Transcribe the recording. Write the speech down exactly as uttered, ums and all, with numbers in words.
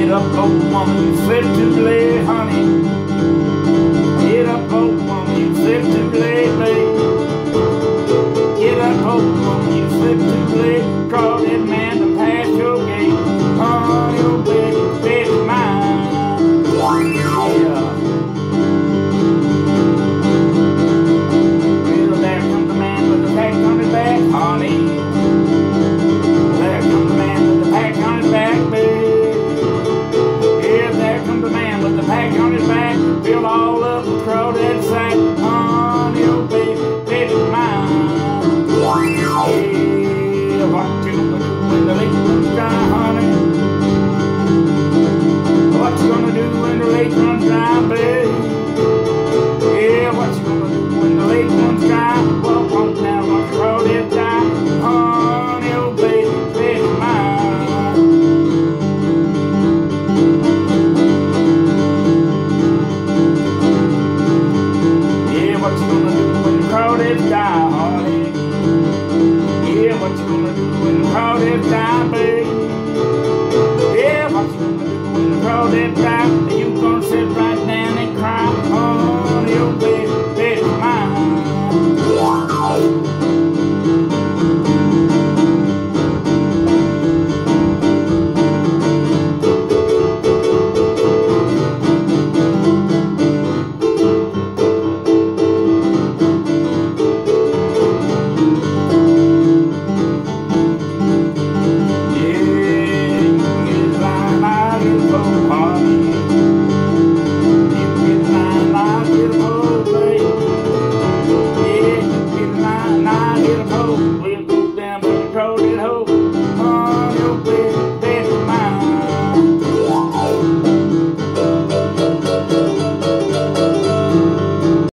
Get up, old woman, you slept too late, honey. Get up, old woman, you slept too late, late. Get up, old woman, you slept too late. Call that man